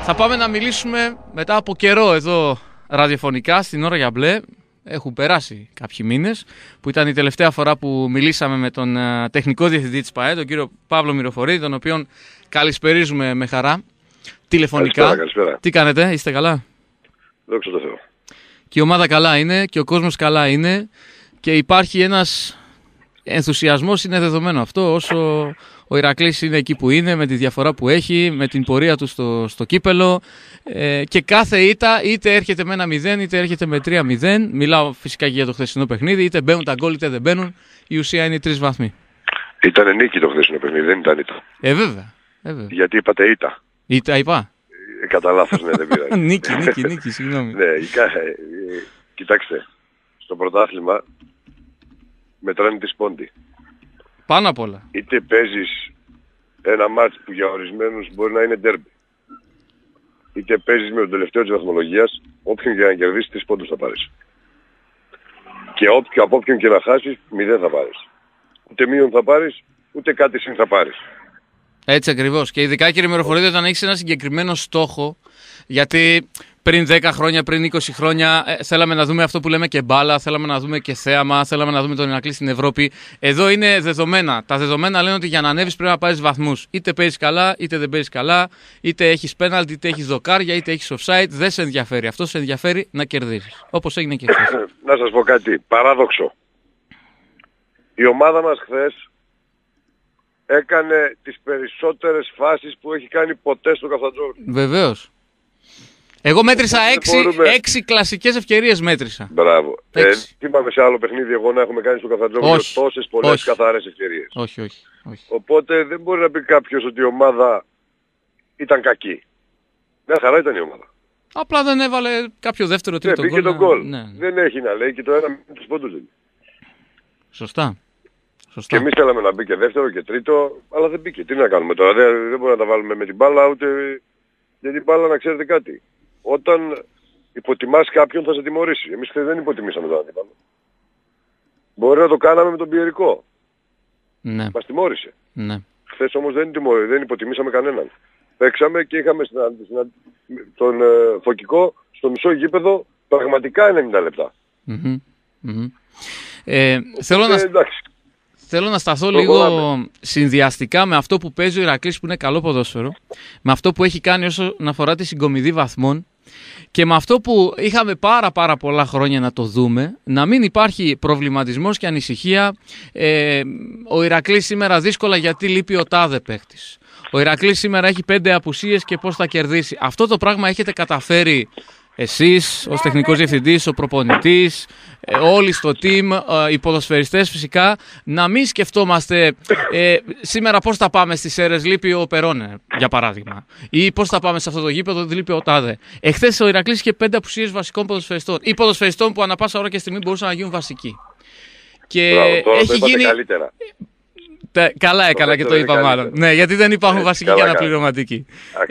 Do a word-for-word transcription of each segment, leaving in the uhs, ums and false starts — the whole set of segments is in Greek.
Θα πάμε να μιλήσουμε μετά από καιρό εδώ ραδιοφωνικά στην Ώρα για Μπλε. Έχουν περάσει κάποιοι μήνες, που ήταν η τελευταία φορά που μιλήσαμε με τον uh, τεχνικό διευθυντή της ΠΑΕ, τον κύριο Παύλο Μυροφορίδη, τον οποίον καλησπερίζουμε με χαρά τηλεφωνικά. Καλησπέρα, καλησπέρα. Τι κάνετε, είστε καλά? Δόξα τω Θεώ. Και η ομάδα καλά είναι και ο κόσμος καλά είναι και υπάρχει ένας ενθουσιασμός, είναι δεδομένο αυτό, όσο ο Ηρακλής είναι εκεί που είναι, με τη διαφορά που έχει, με την πορεία του στο, στο κύπελο, ε, και κάθε ήττα είτε έρχεται με ένα μηδέν είτε έρχεται με τρία μηδέν. Μιλάω φυσικά και για το χθεσινό παιχνίδι, είτε μπαίνουν τα γκολ είτε δεν μπαίνουν, η ουσία είναι οι τρεις βαθμοί. Ήταν νίκη το χθεσινό παιχνίδι, δεν ήταν ήττα. Ε, βέβαια. Ε, βέβαια. Γιατί είπατε ήττα. Ήττα είπα. Ε, κατά λάθος, ναι, δεν πειράζει. νίκη, νίκη, νίκη, συγγνώμη. Ναι, ε, κοιτάξτε, στο πρωτάθλημα μετράνε τη σπόντι. Πάνω απ' όλα. Είτε παίζεις ένα μάτς που για ορισμένους μπορεί να είναι ντέρμπι, είτε παίζεις με τον τελευταίο της βαθμολογίας, όποιον και να κερδίσεις τρεις πόντους θα πάρεις. Και όποιο, από όποιον και να χάσεις, μηδέν θα πάρεις. Ούτε μείον θα πάρεις, ούτε κάτι συν θα πάρεις. Έτσι ακριβώς. Και ειδικά, κύριε Μυροφορίδη, όταν έχεις ένα συγκεκριμένο στόχο, γιατί πριν δέκα χρόνια, πριν είκοσι χρόνια ε, θέλαμε να δούμε αυτό που λέμε και μπάλα, θέλαμε να δούμε και θέαμα, θέλαμε να δούμε τον Ηρακλή στην Ευρώπη. Εδώ είναι δεδομένα. Τα δεδομένα λένε ότι για να ανέβεις πρέπει να πάρεις βαθμούς. Είτε παίζεις καλά, είτε δεν παίζεις καλά, είτε έχεις πέναλτι, είτε έχεις δοκάρια, είτε έχεις offside. Δεν σε ενδιαφέρει. Αυτό σε ενδιαφέρει να κερδίσεις. Όπως έγινε και χθες. Να σας πω κάτι παράδοξο. Η ομάδα μας χθες έκανε τις περισσότερες φάσεις που έχει κάνει ποτέ στο Καφτατζόγλου. Βεβαίως. Εγώ μέτρησα έξι, μπορούμε... έξι κλασικές ευκαιρίες μέτρησα. Μπράβο. Ε, τι είπαμε σε άλλο παιχνίδι εγώ να έχουμε κάνει στο Καφτατζόγλου τόσες πολλές όχι. καθαρές ευκαιρίες. Όχι, όχι, όχι. Οπότε δεν μπορεί να πει κάποιος ότι η ομάδα ήταν κακή. Μια χαρά ήταν η ομάδα. Απλά δεν έβαλε κάποιο δεύτερο τρίτο ναι, γκολ. τον γκολ. Ναι. Δεν έχει να λέει και το ένα με τους πόντους δεν. Σωστά. Σωστά. Και εμείς θέλαμε να μπει και δεύτερο και τρίτο, αλλά δεν μπήκε. Τι να κάνουμε τώρα, δεν, δεν μπορούμε να τα βάλουμε με την μπάλα, ούτε για την μπάλα να ξέρετε κάτι. Όταν υποτιμάς κάποιον θα σε τιμωρήσει. Εμείς δεν υποτιμήσαμε τον αντίπαλο. Μπορεί να το κάναμε με τον Πιερικό. Ναι. Μας τιμώρησε. Ναι. Χθες όμως δεν, τιμω... δεν υποτιμήσαμε κανέναν. Παίξαμε και είχαμε στην... τον ε, Φωκικό στο μισό γήπεδο πραγματικά ενενήντα λεπτά. Mm-hmm. Mm-hmm. Ε, θέλω, να... εντάξει. θέλω να σταθώ το λίγο γράμμε. συνδυαστικά με αυτό που παίζει ο Ηρακλής, που είναι καλό ποδόσφαιρο, με αυτό που έχει κάνει όσον αφορά τη συγκομιδή βαθμών και με αυτό που είχαμε πάρα πάρα πολλά χρόνια να το δούμε, να μην υπάρχει προβληματισμός και ανησυχία. Ε, ο Ηρακλής σήμερα δύσκολα γιατί λείπει ο τάδε παίχτης. Ο Ηρακλής σήμερα έχει πέντε απουσίες και πώς θα κερδίσει. Αυτό το πράγμα έχετε καταφέρει εσείς ως τεχνικός διευθυντής, ο προπονητής, όλοι στο team, οι ποδοσφαιριστές φυσικά, να μην σκεφτόμαστε ε, σήμερα πώς θα πάμε στις Σέρρες, λείπει ο Περόνε για παράδειγμα, ή πώς θα πάμε σε αυτό το γήπεδο, λείπει ο τάδε. Εχθές ο Ηρακλής είχε πέντε απουσίες βασικών ποδοσφαιριστών ή ποδοσφαιριστών που ανά πάσα ώρα και στιγμή μπορούσαν να γίνουν βασικοί. Και Μπράβο, τώρα έχει το γίνει... καλύτερα. Καλά έκανα και το είπα μάλλον. Ναι, γιατί δεν υπάρχουν Έτσι, βασικοί και αναπληρωματικοί.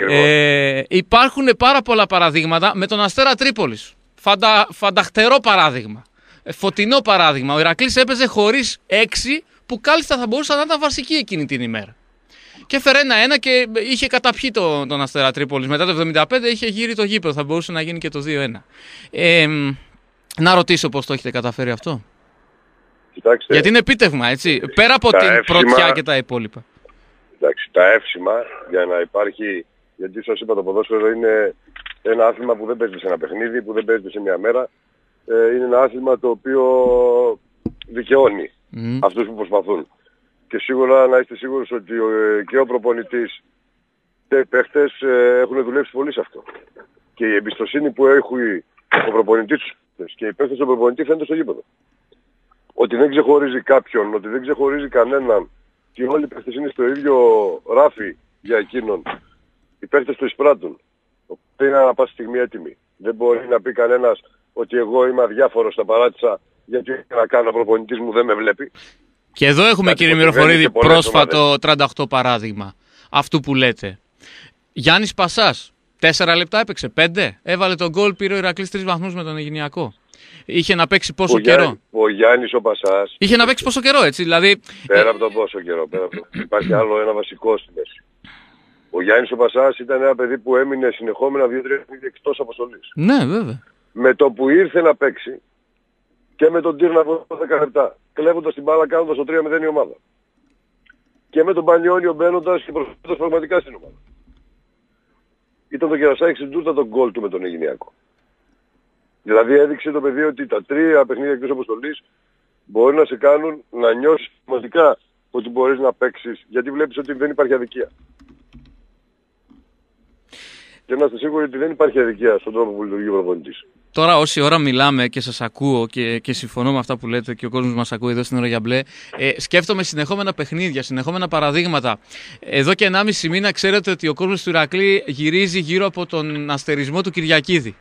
Ε, υπάρχουν πάρα πολλά παραδείγματα με τον Αστέρα Τρίπολης. Φαντα, φανταχτερό παράδειγμα. Φωτεινό παράδειγμα. Ο Ηρακλής έπαιζε χωρίς έξι που κάλλιστα θα μπορούσαν να ήταν βασικοί εκείνη την ημέρα. Και έφερε ένα-ένα και είχε καταπιεί τον, τον Αστέρα Τρίπολης. Μετά το εβδομήντα πέντε είχε γύρει το γήπεδο. Θα μπορούσε να γίνει και το δύο ένα. Ε, να ρωτήσω πώς το έχετε καταφέρει αυτό. Κοιτάξτε, γιατί είναι επίτευγμα, έτσι. Πέρα από την εύσημα, πρωτιά και τα υπόλοιπα. Εντάξει, τα εύσημα για να υπάρχει, γιατί σας είπα το ποδόσφαιρο είναι ένα άθλημα που δεν παίζεται σε ένα παιχνίδι, που δεν παίζεται σε μια μέρα. Ε, είναι ένα άθλημα το οποίο δικαιώνει mm. αυτούς που προσπαθούν. Και σίγουρα να είστε σίγουροι ότι ε, και ο προπονητής και οι παίχτες ε, έχουν δουλέψει πολύ σε αυτό. Και η εμπιστοσύνη που έχει ο προπονητής και οι παίχτες του προπονητή φαίνεται στο γήπεδο. Ότι δεν ξεχωρίζει κάποιον, ότι δεν ξεχωρίζει κανέναν και όλοι οι παίχτες είναι στο ίδιο ράφι για εκείνον. Οι παίχτες το εισπράττουν. Οπότε είναι ανά πάση στιγμή έτοιμοι. Δεν μπορεί να πει κανένας ότι εγώ είμαι αδιάφορος, τα παράτησα γιατί να κάνω προπονητής μου δεν με βλέπει. Και εδώ έχουμε, κάτι, κύριε Μυροφορίδη, πρόσφατο ομάδες. τριάντα οκτώ παράδειγμα αυτού που λέτε. Γιάννης Πασάς, τέσσερα λεπτά έπαιξε, πέντε. Έβαλε τον γκολ, πήρε ο Ηρακλής τρεις βαθμούς με τον Αιγινιακό. Είχε να παίξει πόσο ο καιρό. Γιάννη, ο Γιάννης ο Πασάς. Είχε να παίξει πόσο καιρό, έτσι. Δηλαδή... Πέρα από το πόσο καιρό. Πέρα από το... Υπάρχει άλλο ένα βασικό στη μέση. Ο Γιάννης ο Πασάς ήταν ένα παιδί που έμεινε συνεχόμενα δύο τρία παιχνίδια εκτός αποστολής. Ναι, βέβαια. Με το που ήρθε να παίξει και με τον Τύρναβο δέκα λεπτά, κλέβοντας την μπάλα κάνοντας το τρία μηδέν η ομάδα. Και με τον Πανιόνιο μπαίνοντας και προσθέτοντας πραγματικά στην ομάδα. Ήταν το κερασάκι στην τούρτα τον γκολ του με τον Αιγινιακό. Δηλαδή έδειξε το παιδί ότι τα τρία παιχνίδια εκτός αποστολής μπορεί να σε κάνουν να νιώσεις σημαντικά ότι μπορείς να παίξεις, γιατί βλέπεις ότι δεν υπάρχει αδικία. Και να είστε σίγουροι ότι δεν υπάρχει αδικία στον τρόπο που λειτουργεί ο προπονητής. Τώρα όση ώρα μιλάμε και σας ακούω και, και συμφωνώ με αυτά που λέτε και ο κόσμος μας ακούει εδώ στην Ώρα για Μπλε, ε, σκέφτομαι συνεχόμενα παιχνίδια, συνεχόμενα παραδείγματα. Εδώ και ενάμιση μήνα ξέρετε ότι ο κόσμος του Ηρακλή γυρίζει γύρω από τον αστερισμό του Κυριακίδη.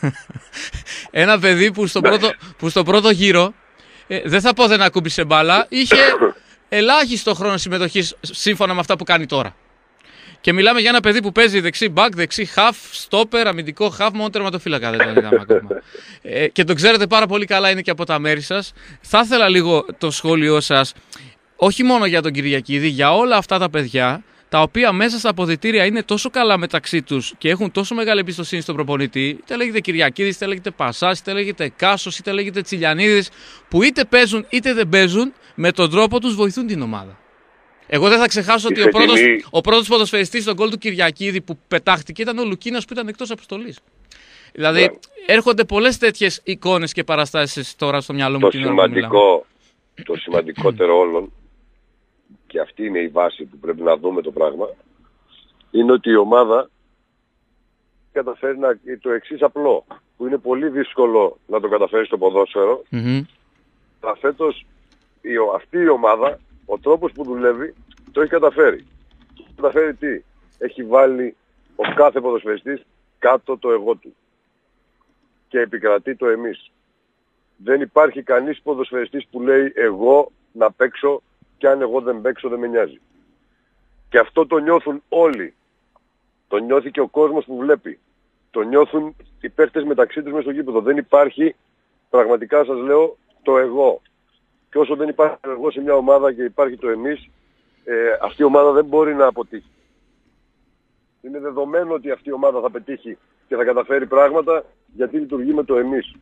Ένα παιδί που στο πρώτο, που στο πρώτο γύρο, ε, δεν θα πω δεν ακούμπησε μπάλα, είχε ελάχιστο χρόνο συμμετοχής σύμφωνα με αυτά που κάνει τώρα. Και μιλάμε για ένα παιδί που παίζει δεξί μπακ, δεξί χαφ, στόπερ, αμυντικό χαφ, μόνο τερματοφύλακα δεν τον είδαμε ακόμα. Ε, και τον ξέρετε πάρα πολύ καλά, είναι και από τα μέρη σας. Θα ήθελα λίγο το σχόλιο σας, όχι μόνο για τον Κυριακίδη, για όλα αυτά τα παιδιά, τα οποία μέσα στα αποδυτήρια είναι τόσο καλά μεταξύ τους και έχουν τόσο μεγάλη εμπιστοσύνη στον προπονητή, είτε λέγεται Κυριακίδης, είτε λέγεται Πασάς, είτε λέγεται Κάσος, είτε λέγεται Τσιλιανίδης, που είτε παίζουν είτε δεν παίζουν, με τον τρόπο τους βοηθούν την ομάδα. Εγώ δεν θα ξεχάσω ότι ο πρώτος, ο πρώτος ποδοσφαιριστής στον γκολ του Κυριακίδη που πετάχτηκε ήταν ο Λουκίνας που ήταν εκτός αποστολής. Δηλαδή yeah. έρχονται πολλές τέτοιες εικόνες και παραστάσεις τώρα στο μυαλό μου. Το, σημαντικό, το σημαντικότερο όλων, και αυτή είναι η βάση που πρέπει να δούμε το πράγμα, είναι ότι η ομάδα καταφέρει να, το εξής απλό, που είναι πολύ δύσκολο να το καταφέρει στο ποδόσφαιρο. Mm-hmm. Αλλά φέτος η, αυτή η ομάδα, ο τρόπος που δουλεύει, το έχει καταφέρει. Και έχει καταφέρει τι? Έχει βάλει ο κάθε ποδοσφαιριστής κάτω το εγώ του. Και επικρατεί το εμείς. Δεν υπάρχει κανείς ποδοσφαιριστής που λέει εγώ να παίξω και αν εγώ δεν παίξω δεν με νοιάζει. Και αυτό το νιώθουν όλοι. Το νιώθει και ο κόσμος που βλέπει. Το νιώθουν οι παίκτες μεταξύ τους μες στο γήπεδο. Δεν υπάρχει, πραγματικά σας λέω, το εγώ. Και όσο δεν υπάρχει το εγώ σε μια ομάδα και υπάρχει το εμείς, ε, αυτή η ομάδα δεν μπορεί να αποτύχει. Είναι δεδομένο ότι αυτή η ομάδα θα πετύχει και θα καταφέρει πράγματα γιατί λειτουργεί με το εμείς.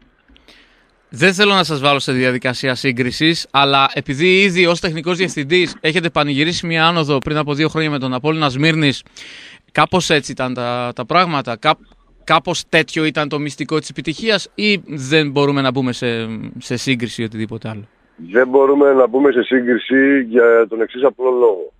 Δεν θέλω να σας βάλω σε διαδικασία σύγκρισης, αλλά επειδή ήδη ως τεχνικός διευθυντής έχετε πανηγυρίσει μια άνοδο πριν από δύο χρόνια με τον Απόλλωνα Σμύρνης, κάπως έτσι ήταν τα, τα πράγματα, Κά, κάπως τέτοιο ήταν το μυστικό της επιτυχίας ή δεν μπορούμε να μπούμε σε, σε σύγκριση ή οτιδήποτε άλλο? Δεν μπορούμε να μπούμε σε σύγκριση για τον εξής απλό λόγο.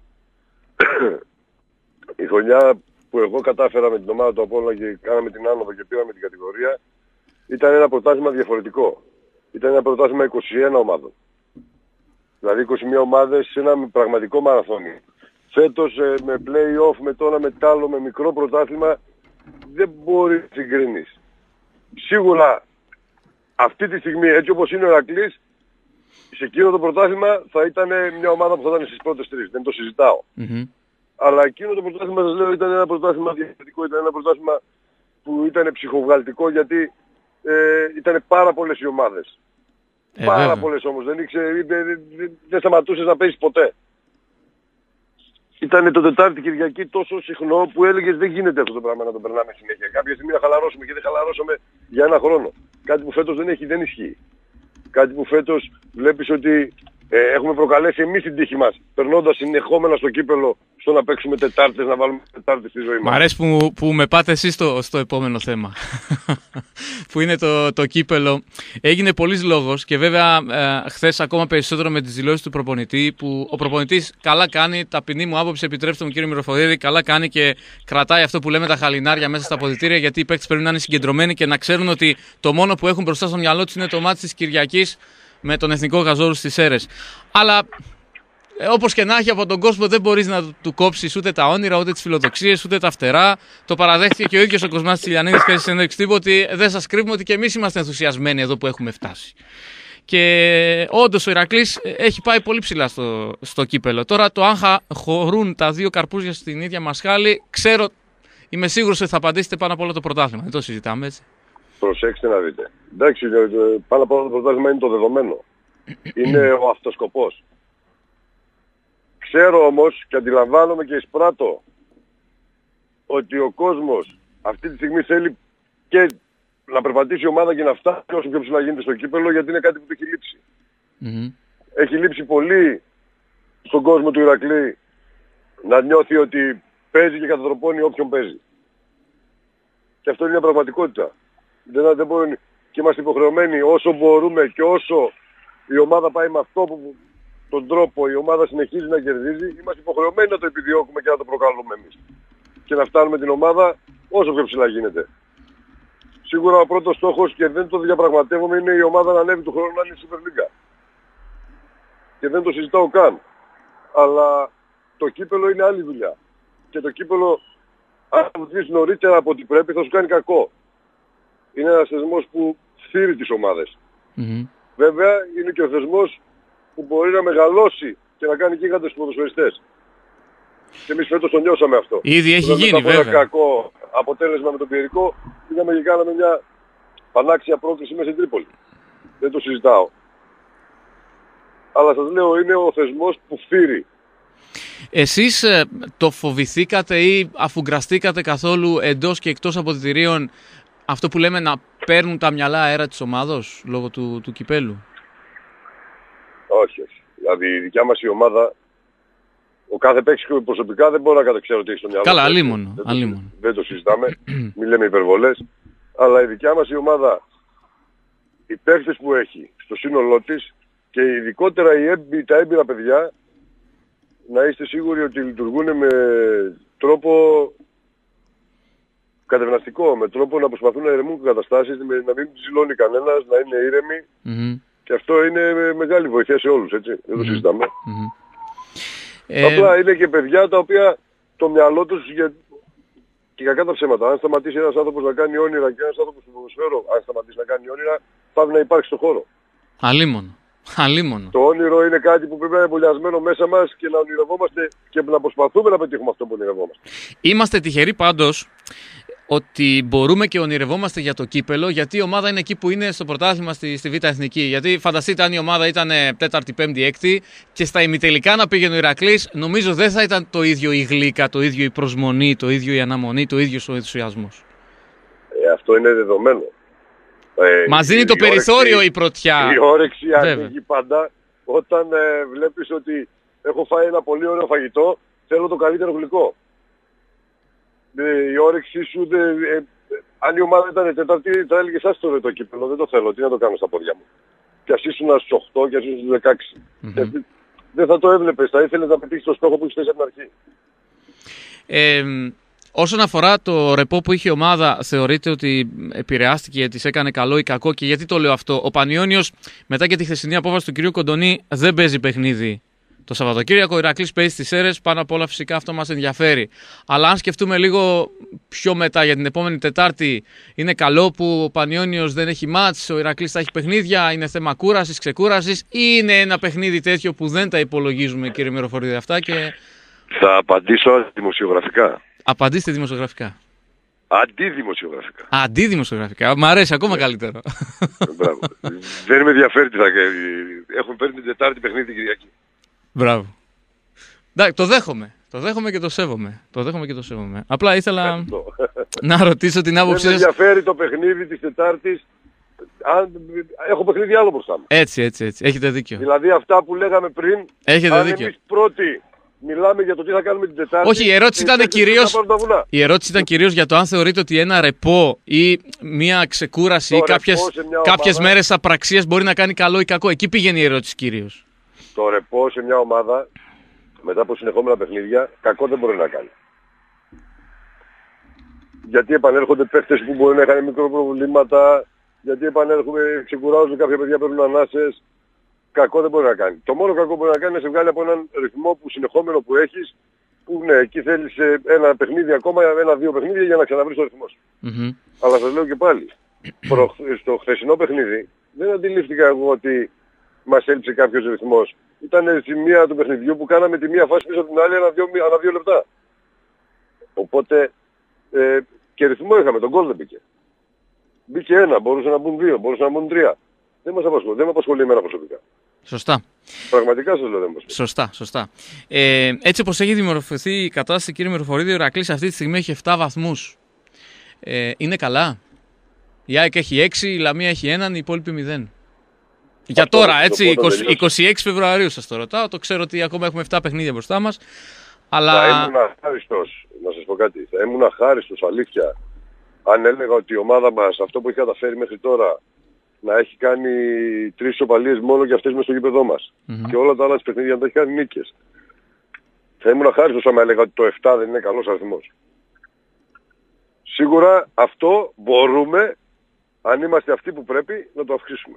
Η χρονιά που εγώ κατάφερα με την ομάδα του Απόλλωνα και κάναμε την άνοδο και πήραμε την κατηγορία, ήταν ένα πρωτάθλημα διαφορετικό. Ήταν ένα πρωτάθλημα είκοσι ένα ομάδων. Δηλαδή είκοσι μία ομάδες σε ένα πραγματικό μαραθώνιο. Φέτος με play-off, με το ένα με τ' άλλο, με μικρό πρωτάθλημα, δεν μπορεί να συγκρίνεις. Σίγουρα αυτή τη στιγμή, έτσι όπως είναι ο Ηρακλής, σε εκείνο το πρωτάθλημα θα ήταν μια ομάδα που θα ήταν στις πρώτες τρεις. Δεν το συζητάω. Mm-hmm. Αλλά εκείνο το πρωτάθλημα, σας λέω, ήταν ένα πρωτάθλημα διαφορετικό, ήταν ένα πρωτάθλημα που ήταν ψυχοβγαλτικό γιατί ε, ήταν πάρα πολλές οι ομάδες. Ε, πάρα βέβαια. πολλές όμως. Δεν, ήξε, δεν, δεν, δεν σταματούσες να παίζεις ποτέ. Ήταν το Τετάρτη Κυριακή τόσο συχνό που έλεγες δεν γίνεται αυτό το πράγμα να το περνάμε συνέχεια. Κάποια στιγμή να χαλαρώσουμε και δεν χαλαρώσαμε για ένα χρόνο. Κάτι που φέτος δεν έχει, δεν ισχύει. Κάτι που φέτος βλέπεις ότι ε, έχουμε προκαλέσει εμείς την τύχη μας, περνώντας συνεχόμενα στο κύπελο, στο να παίξουμε Τετάρτες, να βάλουμε Τετάρτες στη ζωή μας. Μ' αρέσει που, που με πάτε εσείς στο, στο επόμενο θέμα, που είναι το, το κύπελο. Έγινε πολλής λόγος και βέβαια ε, χθες ακόμα περισσότερο με τις δηλώσεις του προπονητή, που ο προπονητής καλά κάνει, ταπεινή μου άποψη, επιτρέψτε μου κύριε Μυροφορίδη, καλά κάνει και κρατάει αυτό που λέμε τα χαλινάρια μέσα στα αποδυτήρια, γιατί οι παίκτες πρέπει να είναι συγκεντρωμένοι και να ξέρουν ότι το μόνο που έχουν μπροστά στο μυαλό τους είναι το μάτι της Κυριακής με τον Εθνικό Γαζόρου στις Σέρρες. Αλλά ε, όπως και να έχει, από τον κόσμο δεν μπορείς να του κόψεις ούτε τα όνειρα, ούτε τις φιλοδοξίες, ούτε τα φτερά. Το παραδέχτηκε και ο ίδιος ο Κοσμάς Τσιλιανίδης και στη συνέντευξη τύπου ότι δεν σας κρύβουμε ότι και εμείς είμαστε ενθουσιασμένοι εδώ που έχουμε φτάσει. Και όντως ο Ηρακλής έχει πάει πολύ ψηλά στο, στο κύπελο. Τώρα το αν χωρούν τα δύο καρπούζια στην ίδια μασχάλη, ξέρω, είμαι σίγουρος ότι θα απαντήσετε πάνω από όλο το πρωτάθλημα. Δεν το συζητάμε έτσι. Προσέξτε να δείτε. Εντάξει, πάνω από όλο το πρωτάθλημα είναι το δεδομένο. Είναι ο αυτοσκοπός. Ξέρω όμως και αντιλαμβάνομαι και εισπράττω ότι ο κόσμος αυτή τη στιγμή θέλει και να περπατήσει η ομάδα και να φτάσει όσο πιο ψηλά γίνεται στο κύπελλο, γιατί είναι κάτι που του έχει λείψει. Mm-hmm. Έχει λείψει πολύ στον κόσμο του Ηρακλή να νιώθει ότι παίζει και κατατροπώνει όποιον παίζει. Και αυτό είναι μια πραγματικότητα. Δεν, δεν μπορεί, και είμαστε υποχρεωμένοι όσο μπορούμε και όσο η ομάδα πάει με αυτό που, τον τρόπο η ομάδα συνεχίζει να κερδίζει, είμαστε υποχρεωμένοι να το επιδιώκουμε και να το προκαλούμε εμείς. Και να φτάνουμε την ομάδα όσο πιο ψηλά γίνεται. Σίγουρα ο πρώτος στόχος, και δεν το διαπραγματεύομαι, είναι η ομάδα να ανέβει του χρόνου να είναι η Super League. Και δεν το συζητάω καν. Αλλά το κύπελλο είναι άλλη δουλειά. Και το κύπελλο, αν το δεις νωρίτερα από ό,τι πρέπει, θα σου κάνει κακό. Είναι ένας θεσμός που φθείρει τις ομάδες. Mm-hmm. Βέβαια, είναι και ο θεσμός που μπορεί να μεγαλώσει και να κάνει γίγαντες στους ποδοσφαιριστές. Και εμείς φέτος το νιώσαμε αυτό. Ήδη έχει γίνει, μετά βέβαια. Ένα κακό αποτέλεσμα με τον Πιερικό, είδαμε και κάναμε μια πανάξια πρόκληση μέσα στην Τρίπολη. Δεν το συζητάω. Αλλά σας λέω, είναι ο θεσμός που φθείρει. Εσείς ε, το φοβηθήκατε ή αφουγκραστήκατε καθόλου εντός και εκτός αποδυτηρίων αυτό που λέμε να παίρνουν τα μυαλά αέρα της ομάδος λόγω του, του κυπέλου? Όχι, όχι. Δηλαδή η δικιά μας η ομάδα, ο κάθε παίκτης προσωπικά δεν μπορώ να καταξέρω τι έχει στο μυαλό. Καλά, αλίμονο. Δεν, αλίμονο. δεν, δεν το συζητάμε, μην λέμε υπερβολές. Αλλά η δικιά μας η ομάδα, οι παίκτες που έχει στο σύνολό της και ειδικότερα οι έμπει, τα έμπειρα παιδιά, να είστε σίγουροι ότι λειτουργούν με τρόπο κατευναστικό, με τρόπο να προσπαθούν να ηρεμούν καταστάσεις, να μην ζηλώνει κανένας, να είναι ήρεμοι. Mm-hmm. Και αυτό είναι μεγάλη βοήθεια σε όλους, έτσι. Δεν το συζητάμε. Mm-hmm. Απλά είναι και παιδιά τα οποία το μυαλό τους, για... και κακά τα ψέματα, αν σταματήσει ένας άνθρωπος να κάνει όνειρα και ένας άνθρωπος του ποδοσφαίρου, αν σταματήσει να κάνει όνειρα, πάει να υπάρχει στο χώρο. Αλίμονο. Αλίμονο. Το όνειρο είναι κάτι που πρέπει να είναι εμβολιασμένο μέσα μας και να ονειρευόμαστε και να προσπαθούμε να πετύχουμε αυτό που ονειρευόμαστε. Είμαστε τυχεροί πάντως ότι μπορούμε και ονειρευόμαστε για το κύπελο, γιατί η ομάδα είναι εκεί που είναι στο πρωτάθλημα στη, στη Β' Εθνική. Γιατί φανταστείτε αν η ομάδα ήταν τέταρτη, πέμπτη, έκτη και στα ημιτελικά να πήγαινε ο Ηρακλής, νομίζω δεν θα ήταν το ίδιο η γλύκα, το ίδιο η προσμονή, το ίδιο η αναμονή, το ίδιο ο ενθουσιασμός. Ε, αυτό είναι δεδομένο. Ε, Μας δίνει το περιθώριο όρεξη, η πρωτιά. Η όρεξη ανοίγει πάντα όταν ε, βλέπεις ότι έχω φάει ένα πολύ ωραίο φαγητό, θέλω το καλύτερο γλυκό. Ε, η όρεξη σου, ε, ε, αν η ομάδα ήταν τέταρτη, θα έλεγες άστο ρε το κύπελλο, δεν το θέλω, τι να το κάνω στα πόδια μου. Και ας ήσουν στους οκτώ και ας ήσουν στους δεκαέξι. Mm-hmm. Δεν θα το έβλεπες, θα ήθελες να πετύχεις το στόχο που έχεις θέσει από την αρχή. Ε, Όσον αφορά το ρεπό που είχε η ομάδα, θεωρείτε ότι επηρεάστηκε, της έκανε καλό ή κακό? Και γιατί το λέω αυτό? Ο Πανιώνιος, μετά και τη χθεσινή απόφαση του κυρίου Κοντονή, δεν παίζει παιχνίδι το Σαββατοκύριακο. Ο Ηρακλής παίζει στις Σέρρες. Πάνω απ' όλα φυσικά αυτό μας ενδιαφέρει. Αλλά αν σκεφτούμε λίγο πιο μετά για την επόμενη Τετάρτη, είναι καλό που ο Πανιώνιος δεν έχει μάτς, ο Ηρακλής θα έχει παιχνίδια, είναι θέμα κούρασης, ξεκούρασης, ή είναι ένα παιχνίδι τέτοιο που δεν τα υπολογίζουμε, κύριε Μυροφορίδη, αυτά? Και... Θα απαντήσω δημοσιογραφικά. Απαντήστε δημοσιογραφικά. Αντιδημοσιογραφικά. Αντιδημοσιογραφικά. Μ' αρέσει ακόμα καλύτερο. Μπράβο. Δεν με ενδιαφέρει τι θα κάνει. Έχουν παίρνει την Τετάρτη παιχνίδι την Κυριακή. Μπράβο. Εντάξει, το δέχομαι. Το δέχομαι και το σέβομαι. Το δέχομαι και το σέβομαι. Απλά ήθελα να ρωτήσω την άποψή σας. Δεν με ενδιαφέρει το παιχνίδι της Τετάρτης. Αν... Έχω παιχνίδι άλλο μπροστά μου. Έτσι, έτσι, έτσι. Έχετε δίκιο. Δηλαδή αυτά που λέγαμε πριν. Έχετε αν δίκιο. Εμείς πρώτοι μιλάμε για το τι θα κάνουμε την Τετάρτη. Όχι, η ερώτηση ήταν κυρίως, η ερώτηση ήταν κυρίως για το αν θεωρείτε ότι ένα ρεπό ή μια ξεκούραση ή κάποιες, κάποιες ομάδα... μέρες απραξίας μπορεί να κάνει καλό ή κακό. Εκεί πήγαινε η ερώτηση κυρίως. Το ρεπό σε μια ομάδα μετά από συνεχόμενα παιχνίδια κακό δεν μπορεί να κάνει. Γιατί επανέρχονται παίχτες που μπορεί να είχαν μικροπροβλήματα, γιατί επανέρχονται, ξεκουράζουν κάποια παιδιά, παίρνουν ανάσες. Κακό δεν μπορεί να κάνει. Το μόνο κακό που μπορεί να κάνει είναι να σε βγάλει από έναν ρυθμό που συνεχόμενο που έχεις, που ναι, εκεί θέλεις ένα παιχνίδι ακόμα, ένα-δύο παιχνίδια για να ξαναβρεις το ρυθμό σου. Mm-hmm. Αλλά σας λέω και πάλι, προ, στο χθεσινό παιχνίδι δεν αντιλήφθηκα εγώ ότι μας έλειψε κάποιος ρυθμός. Ήταν στη μία του παιχνιδιού που κάναμε τη μία φάση πίσω από την άλλη ανά δύο, ανά δύο λεπτά. Οπότε ε, και ρυθμό είχαμε, τον γκολ δεν μπήκε. Μπήκε ένα, μπορούσε να μπουν δύο, μπορούσε να μπουν τρία. Δεν μας απασχολεί, δεν με απασχολεί εμένα προσωπικά. Σωστά. Πραγματικά σας λέω, δεν μπορείς. Σωστά, σωστά. Ε, έτσι όπως έχει δημορφωθεί η κατάσταση, κύριε Μυροφορίδη, ο Ηρακλής αυτή τη στιγμή έχει επτά βαθμούς. Ε, είναι καλά? Η ΑΕΚ έχει έξι, η Λαμία έχει έναν, οι υπόλοιποι μηδέν. Για Αυτό, τώρα, έτσι, είκοσι, είκοσι έξι Φεβρουαρίου σας το ρωτάω. Το ξέρω ότι ακόμα έχουμε επτά παιχνίδια μπροστά μας. Αλλά... Θα ήμουν αχάριστος, να σας πω κάτι. Θα ήμουν αχάριστος, αλήθεια, αν έλεγα ότι η ομάδα μας, αυτό που έχει καταφέρει μέχρι τώρα, να έχει κάνει τρεις ισοπαλίες μόνο και αυτές μες στο γήπεδό μας. Mm-hmm. Και όλα τα άλλα τις παιχνίδια να τα έχει κάνει νίκες. Θα ήμουν αχάριστος άμα έλεγα ότι το επτά δεν είναι καλός αριθμός. Σίγουρα αυτό μπορούμε, αν είμαστε αυτοί που πρέπει, να το αυξήσουμε.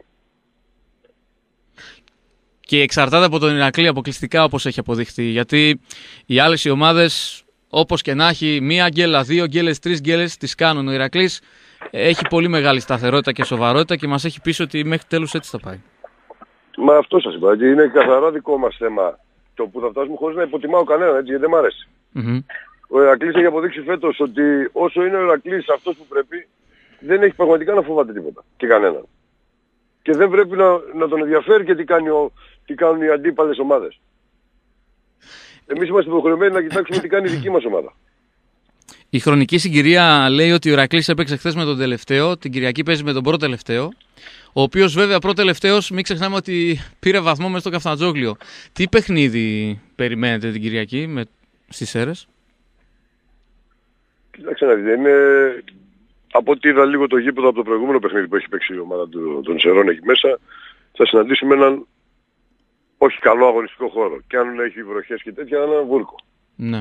Και εξαρτάται από τον Ηρακλή αποκλειστικά, όπως έχει αποδειχθεί. Γιατί οι άλλες οι ομάδες, όπως και να έχει, μία γκέλα, δύο γκέλες, τρεις γκέλες τις κάνουν. Ο Ηρακλής έχει πολύ μεγάλη σταθερότητα και σοβαρότητα και μας έχει πει ότι μέχρι τέλους έτσι θα πάει. Μα αυτό σας είπα. Είναι καθαρά δικό μας θέμα το που θα φτάσουμε χωρίς να υποτιμάω κανέναν, έτσι, γιατί δεν μ' αρέσει. Mm-hmm. Ο Ηρακλής έχει αποδείξει φέτος ότι όσο είναι ο Ηρακλής αυτός που πρέπει, δεν έχει πραγματικά να φοβάται τίποτα και κανέναν. Και δεν πρέπει να, να τον ενδιαφέρει και τι, κάνει ο, τι κάνουν οι αντίπαλες ομάδες. Εμείς είμαστε υποχρεωμένοι να κοιτάξουμε τι κάνει η δική μας ομάδα. Η χρονική συγκυρία λέει ότι ο Ηρακλής έπαιξε χθες με τον τελευταίο, την Κυριακή παίζει με τον πρώτο τελευταίο. Ο οποίος βέβαια πρώτο τελευταίος, μην ξεχνάμε ότι πήρε βαθμό μέσα στο Καφτατζόγλιο. Τι παιχνίδι περιμένετε την Κυριακή με, στις Σέρρες? Κοιτάξτε να δείτε, είναι... από ό,τι είδα λίγο το γήπεδο από το προηγούμενο παιχνίδι που έχει παίξει η ομάδα των Σερών εκεί μέσα, θα συναντήσουμε έναν όχι καλό αγωνιστικό χώρο. Και αν έχει βροχές και τέτοια, έναν βούρκο. Ναι.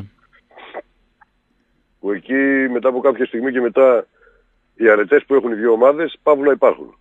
Που εκεί μετά από κάποια στιγμή και μετά οι αρετές που έχουν οι δύο ομάδες πάβουν να υπάρχουν.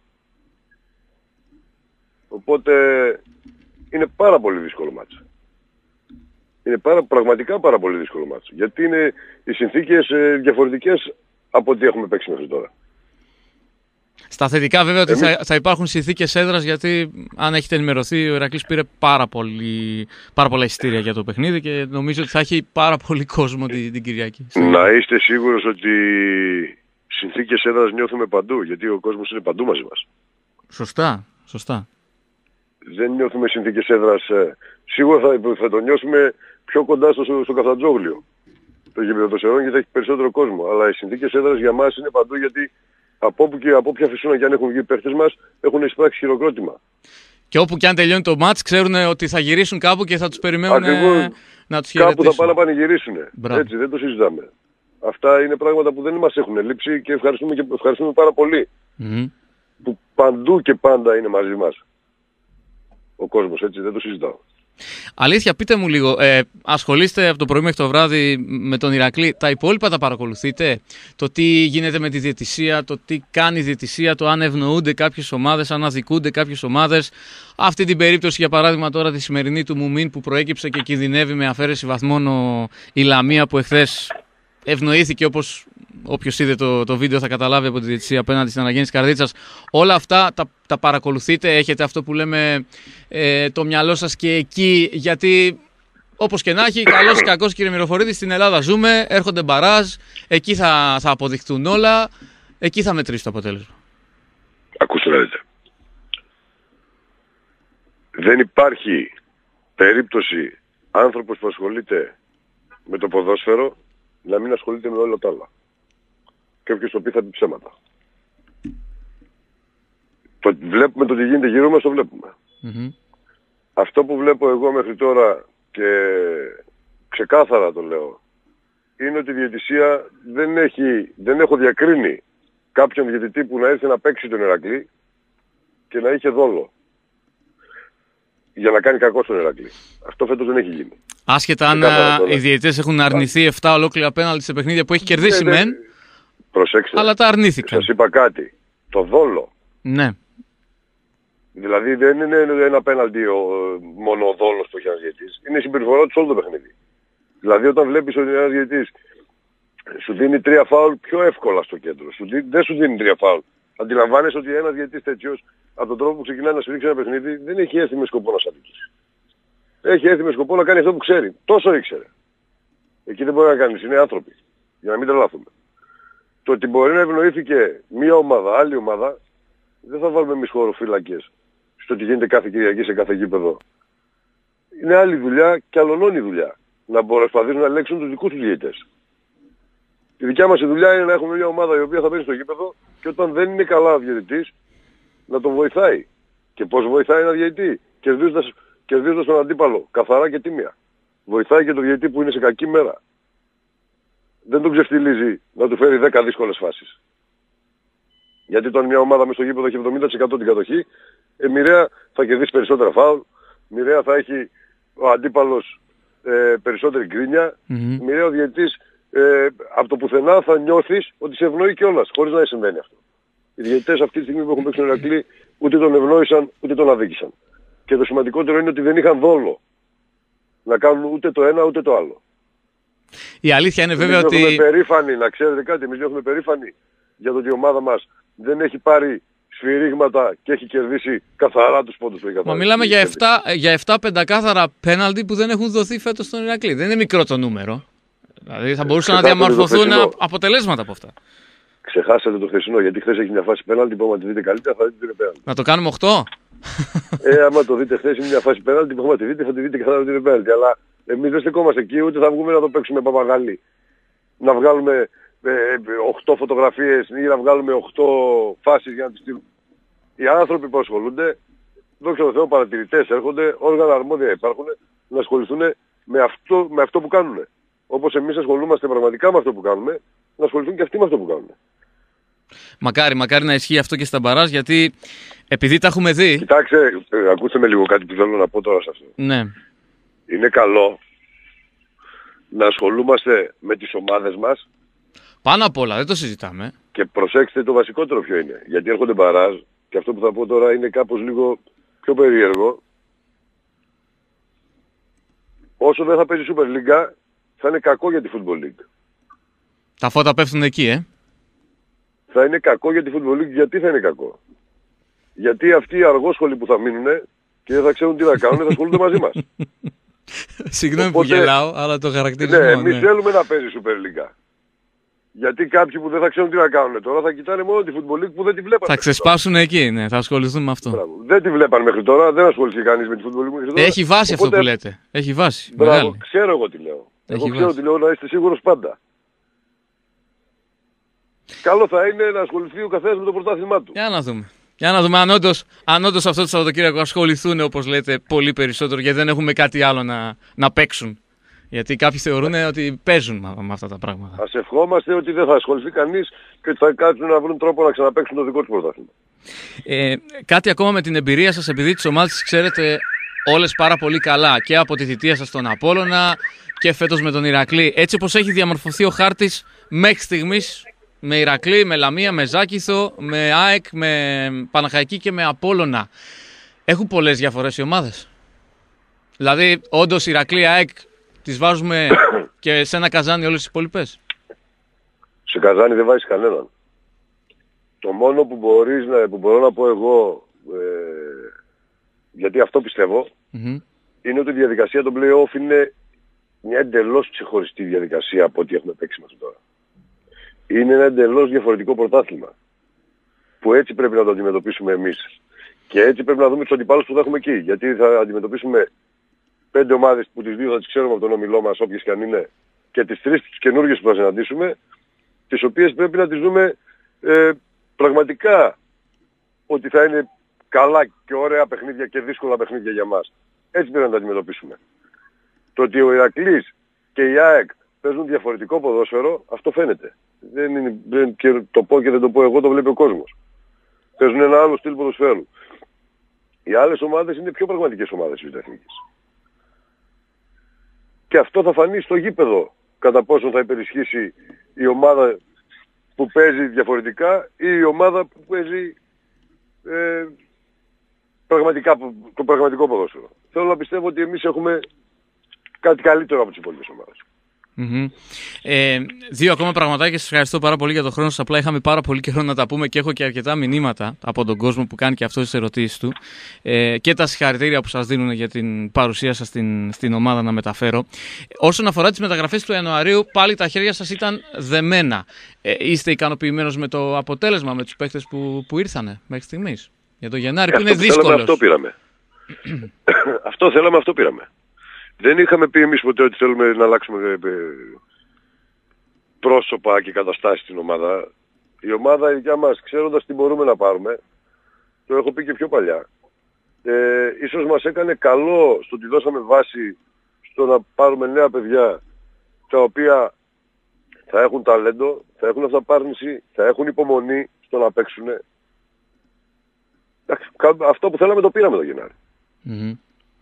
Οπότε είναι πάρα πολύ δύσκολο μάτς. Είναι πάρα, πραγματικά πάρα πολύ δύσκολο μάτς. Γιατί είναι οι συνθήκες ε, διαφορετικές από ό,τι έχουμε παίξει μέχρι τώρα. Στα θετικά βέβαια ότι Εμείς... θα, θα υπάρχουν συνθήκες έδρας, γιατί αν έχετε ενημερωθεί ο Ηρακλής πήρε πάρα, πολύ, πάρα πολλά εισιτήρια για το παιχνίδι και νομίζω ότι θα έχει πάρα πολύ κόσμο την, την Κυριακή. Να είστε σίγουρος ότι συνθήκες έδρας νιώθουμε παντού, γιατί ο κόσμος είναι παντού μαζί μας. Σωστά, σωστά. Δεν νιώθουμε συνθήκες έδρας. Σίγουρα θα, θα το νιώσουμε πιο κοντά στο, στο Καφτατζόγλιο. Το γήπεδο των Σερών, γιατί θα έχει περισσότερο κόσμο. Αλλά οι συνθήκες έδρας για μας είναι παντού, γιατί από όπου και από όποια φυσούνα και αν έχουν βγει οι παίχτες μας έχουν εισπράξει χειροκρότημα. Και όπου και αν τελειώνει το μάτς, ξέρουν ότι θα γυρίσουν κάπου και θα τους περιμένουν Ακριβώς, να τους χαιρετήσουν. κάπου θα πάνε να πανηγυρίσουν. Έτσι, δεν το συζητάμε. Αυτά είναι πράγματα που δεν μας έχουν λείψει και ευχαριστούμε, και ευχαριστούμε πάρα πολύ. Mm-hmm. Που παντού και πάντα είναι μαζί μας ο κόσμος, έτσι, δεν το συζητάω. Αλήθεια, πείτε μου λίγο, ε, ασχολείστε από το πρωί μέχρι το βράδυ με τον Ηρακλή, τα υπόλοιπα τα παρακολουθείτε? Το τι γίνεται με τη διαιτησία, το τι κάνει η διαιτησία, το αν ευνοούνται κάποιες ομάδες, αν αδικούνται κάποιες ομάδες. Αυτή την περίπτωση, για παράδειγμα, τώρα τη σημερινή του Μουμίν που προέκυψε και κινδυνεύει με αφαίρεση βαθμών ο, η Λαμία, που εχθές ευνοήθηκε, όπως όποιος είδε το, το βίντεο θα καταλάβει, από τη διαιτησία απέναντι στην Αναγέννηση Καρδίτσας. Όλα αυτά τα, τα παρακολουθείτε? Έχετε αυτό που λέμε ε, το μυαλό σας και εκεί? Γιατί όπως και να έχει, καλός ή κακός, κύριε Μυροφορίδη, στην Ελλάδα ζούμε, έρχονται μπαράζ, εκεί θα, θα αποδειχτούν όλα, εκεί θα μετρήσει το αποτέλεσμα. Ακούστε να δείτε. Δεν υπάρχει περίπτωση άνθρωπος που ασχολείται με το ποδόσφαιρο να μην ασχολείται με όλα τα άλλα. Και όποιος το πει θα πει ψέματα. Το βλέπουμε το τι γίνεται γύρω μας, το βλέπουμε. Mm-hmm. Αυτό που βλέπω εγώ μέχρι τώρα, και ξεκάθαρα το λέω, είναι ότι η διαιτησία δεν έχει, δεν έχω διακρίνει κάποιον διαιτητή που να έρθει να παίξει τον Ηρακλή και να είχε δόλο για να κάνει κακό στον Ηρακλή. Αυτό φέτος δεν έχει γίνει. Άσχετα αν οι διαιτητές έχουν αρνηθεί επτά ολόκληρα πέναλτι σε παιχνίδια που έχει κερδίσει ναι, ναι. μεν, προσέξτε, αλλά τα αρνήθηκαν. Σας είπα κάτι. Το δόλο. Ναι. Δηλαδή δεν είναι ένα πέναλτι μόνο ο δόλος που έχει ένας διαιτητής. Είναι η συμπεριφορά του σε όλο το παιχνίδι. Δηλαδή όταν βλέπεις ότι ένας διαιτητής σου δίνει τρία φάουλ πιο εύκολα στο κέντρο. Σου δίνει, δεν σου δίνει τρία φάουλ. Αντιλαμβάνεσαι ότι ένας διαιτητής τέτοιος, από τον τρόπο που ξεκινάει να σου ρίξει ένα παιχνίδι, δεν έχει έρθει με σκοπό να σ' αδικήσει. Έχει έρθει με σκοπό να κάνει αυτό που ξέρει. Τόσο ήξερε. Εκεί δεν μπορεί να κάνεις. Είναι άνθρωποι. Για να μην τρελαθούμε. Το ότι μπορεί να ευνοήθηκε μία ομάδα, άλλη ομάδα, δεν θα βάλουμε εμείς χωροφύλακες στο τι γίνεται κάθε Κυριακή σε κάθε γήπεδο. Είναι άλλη δουλειά και αλλονώνει δουλειά. Να προσπαθήσουν να ελέγξουν τους δικούς τους διαιτητές. Η δικιά μας δουλειά είναι να έχουμε μια ομάδα η οποία θα μπαίνει στο γήπεδο και όταν δεν είναι καλά ο διαιτητής να τον βοηθάει. Και πώς βοηθάει ένα διαιτητή? Κερδίζοντας, κερδίζοντας τον αντίπαλο καθαρά και τίμια. Βοηθάει και τον διαιτητή που είναι σε κακή μέρα. Δεν τον ξεφτιλίζει να του φέρει δέκα δύσκολες φάσεις. Γιατί όταν μια ομάδα μες στο γήπεδο έχει εβδομήντα τοις εκατό την κατοχή, ε, μοιραία θα κερδίσει περισσότερα φάουλ, μοιραία θα έχει ο αντίπαλος ε, περισσότερη γκρίνια, mm-hmm. μοιραία ο διαιτητής ε, από το πουθενά θα νιώθεις ότι σε ευνοεί κιόλας, χωρίς να συμβαίνει αυτό. Οι διαιτητές αυτή τη στιγμή που έχουν παίξει τον Ηρακλή ούτε τον ευνόησαν ούτε τον αδίκησαν. Και το σημαντικότερο είναι ότι δεν είχαν δόλο να κάνουν ούτε το ένα ούτε το άλλο. Η αλήθεια είναι βέβαια εμείς ότι... Εμείς περήφανοι, να ξέρετε κάτι, εμείς νιώθουμε περήφανοι για το ότι η ομάδα μας δεν έχει πάρει σφυρίγματα και έχει κερδίσει καθαρά τους πόντους που έχει καθαρίσει. Μα μιλάμε για επτά, για επτά πεντακάθαρα πέναλτι που δεν έχουν δοθεί φέτος στον Ηρακλή. Δεν είναι μικρό το νούμερο. Δηλαδή θα μπορούσαν να διαμορφωθούν αποτελέσματα από αυτά. Ξεχάσατε το χθεσινό, γιατί χθες έχει μια φάση πέναλτι που άμα τη δείτε καλύτερα θα δείτε πέναλτι. Να το κάνουμε οκτώ. Ε, άμα το δείτε χθες είναι μια φάση πέναλτι που άμα τη δείτε θα τη δείτε καθαρά ότι είναι πέναλτι. Αλλά εμείς δεν στεκόμαστε εκεί, ούτε θα βγούμε να το παίξουμε παπαγάλη. Να βγάλουμε οκτώ φωτογραφίες ή να βγάλουμε οκτώ φάσεις για να τις στείλουμε. Οι άνθρωποι που ασχολούνται, δόξα τω Θεώ, παρατηρητές έρχονται, όργανα αρμόδια υπάρχουν, να ασχοληθούν με αυτό, με αυτό που κάνουν. Όπως εμείς ασχολούμαστε πραγματικά με αυτό που κάνουμε, να ασχοληθούν και αυτοί με αυτό που κάνουν. Μακάρι, μακάρι να ισχύει αυτό και στα μπαράζ, γιατί επειδή τα έχουμε δει... Κοιτάξτε, ακούστε με λίγο κάτι που θέλω να πω τώρα σε αυτό. Ναι. Είναι καλό να ασχολούμαστε με τις ομάδες μας. Πάνω απ' όλα, δεν το συζητάμε. Και προσέξτε το βασικότερο ποιο είναι. Γιατί έρχονται μπαράζ και αυτό που θα πω τώρα είναι κάπως λίγο πιο περίεργο. Όσο δεν θα παίζει Super League, θα είναι κακό για τη Football League. Τα φώτα πέφτουν εκεί, ε. Θα είναι κακό για τη Football League. Γιατί θα είναι κακό? Γιατί αυτοί οι αργόσχολοι που θα μείνουν και δεν θα ξέρουν τι να κάνουν, θα ασχολούνται μαζί μας. Συγγνώμη Οπότε, που γελάω, αλλά το χαρακτηρισμό. Ναι, εμείς ναι. θέλουμε να παίζει Super League. Γιατί κάποιοι που δεν θα ξέρουν τι να κάνουν τώρα θα κοιτάνε μόνο τη Football League που δεν τη βλέπανε. Θα ξεσπάσουν εκεί, ναι, θα ασχοληθούν με αυτό. Μπράβο. Δεν τη βλέπαν μέχρι τώρα, δεν ασχοληθεί κανείς με τη Football League μέχρι τώρα. Έχει βάση. Οπότε... αυτό που λέτε. Έχει βάση. Μπράβο, ξέρω εγώ τι λέω. Έχει εγώ ξέρω βάση. τι λέω, να είστε σίγουρος πάντα. Καλό θα είναι να ασχοληθεί ο καθένας με το πρωτάθλημά του. Για να δούμε. Για να δούμε αν όντως, αν όντως αυτό το Σαββατοκύριακο ασχοληθούν, όπως λέτε, πολύ περισσότερο, γιατί δεν έχουμε κάτι άλλο να, να παίξουν. Γιατί κάποιοι θεωρούν ότι παίζουν με αυτά τα πράγματα. Ας ευχόμαστε ότι δεν θα ασχοληθεί κανείς και ότι θα κάτσουν να βρουν τρόπο να ξαναπαίξουν το δικό τους πρωτάθλημα. Ε, κάτι ακόμα με την εμπειρία σας, επειδή τις ομάδες τις ξέρετε όλες πάρα πολύ καλά και από τη θητεία σας στον Απόλλωνα και φέτος με τον Ηρακλή. Έτσι όπως έχει διαμορφωθεί ο χάρτης μέχρι στιγμής, με Ηρακλή, με Λαμία, με Ζάκηθο, με ΑΕΚ, με Παναχαϊκή και με Απόλλωνα, έχουν πολλές διαφορές οι ομάδες? Δηλαδή, όντως Ηρακλή, ΑΕΚ, τις βάζουμε και σε ένα καζάνι όλες τις υπόλοιπες? Σε καζάνι δεν βάζεις κανέναν. Το μόνο που, μπορείς να, που μπορώ να πω εγώ, ε, γιατί αυτό πιστεύω, mm-hmm. είναι ότι η διαδικασία των play-off είναι μια εντελώς ξεχωριστή διαδικασία από ό,τι έχουμε παίξει μέχρι τώρα. Είναι ένα εντελώς διαφορετικό πρωτάθλημα, που έτσι πρέπει να το αντιμετωπίσουμε εμείς. Και έτσι πρέπει να δούμε τους αντιπάλους που θα έχουμε εκεί. Γιατί θα αντιμετωπίσουμε πέντε ομάδες που τις δύο θα τις ξέρουμε από τον όμιλό μας, όποιες και αν είναι, και τις τρεις τις καινούργιες που θα συναντήσουμε, τις οποίες πρέπει να τις δούμε ε, πραγματικά ότι θα είναι καλά και ωραία παιχνίδια και δύσκολα παιχνίδια για μας. Έτσι πρέπει να τα αντιμετωπίσουμε. Το ότι ο Ηρακλής και η ΑΕΚ παίζουν διαφορετικό ποδόσφαιρο, αυτό φαίνεται. Δεν είναι, δεν, και το πω και δεν το πω εγώ, το βλέπει ο κόσμος. Παίζουν ένα άλλο στυλ ποδοσφαίρου. Οι άλλες ομάδες είναι πιο πραγματικές ομάδες της Εθνικής. Και αυτό θα φανεί στο γήπεδο, κατά πόσο θα υπερισχύσει η ομάδα που παίζει διαφορετικά ή η ομάδα που παίζει ε, πραγματικά, το πραγματικό ποδόσφαιρο. Θέλω να πιστεύω ότι εμείς έχουμε κάτι καλύτερο από τις υπόλοιπες ομάδες. Mm-hmm. Ε, δύο ακόμα πραγματάκια. Σας ευχαριστώ πάρα πολύ για τον χρόνο σας. Απλά είχαμε πάρα πολύ καιρό να τα πούμε και έχω και αρκετά μηνύματα από τον κόσμο που κάνει και αυτό τις ερωτήσεις του, ε, και τα συγχαρητήρια που σας δίνουν για την παρουσία σας στην, στην ομάδα να μεταφέρω. Όσον αφορά τις μεταγραφές του Ιανουαρίου, πάλι τα χέρια σας ήταν δεμένα. Ε, είστε ικανοποιημένος με το αποτέλεσμα, με τους παίκτες που, που ήρθανε μέχρι στιγμής? Για το Γενάρη που είναι δύσκολο. Αυτό πήραμε. Αυτό θέλαμε, αυτό πήραμε. Δεν είχαμε πει εμείς ποτέ ότι θέλουμε να αλλάξουμε πρόσωπα και καταστάσεις στην ομάδα. Η ομάδα η δικιά μας, ξέροντας τι μπορούμε να πάρουμε, το έχω πει και πιο παλιά, ε, ίσως μας έκανε καλό στο ότι δώσαμε βάση στο να πάρουμε νέα παιδιά τα οποία θα έχουν ταλέντο, θα έχουν αυταπάρνηση, θα έχουν υπομονή στο να παίξουν. Αυτό που θέλαμε το πήραμε το Γενάρη. Mm-hmm.